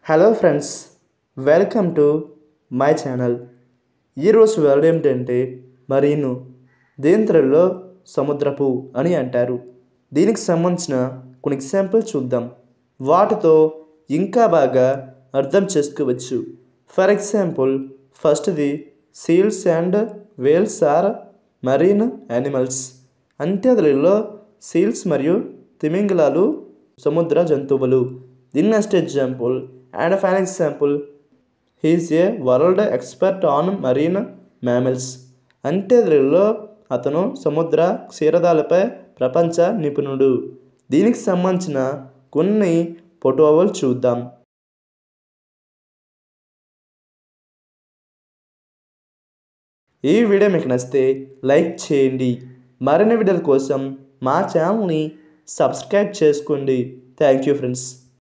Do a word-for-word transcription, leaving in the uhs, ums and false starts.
Hello friends, welcome to my channel. ఈరోజు word ఏమిటంటే marine. దీని తెలుగులో సముద్రపు అని అంటారు. దీనికి సంబంధించిన కొన్ని ఎగ్జాంపుల్ చూద్దాం. వాటితో ఇంకా బాగా అర్థం చేసుకోవచ్చు. ఫర్ ఎగ్జాంపుల్, ఫస్ట్ది seals and whales are marine animals. అంటే తెలుగులో సీల్స్ మరియు తిమింగలాలు సముద్ర జంతువులు. దీని next example and fine example, he is a world expert on marine mammals. అంటే తెలుగులో అతను సముద్ర క్షీరదాలపై ప్రపంచ నిపుణుడు. దీనికి సంబంధించిన కొన్ని ఫోటోలు చూద్దాం. ఈ వీడియో మీకు నచ్చితే లైక్ చేయండి. మరిన్ని వీడియోల కోసం మా ఛానల్ని సబ్స్క్రైబ్ చేసుకోండి. Thank you friends.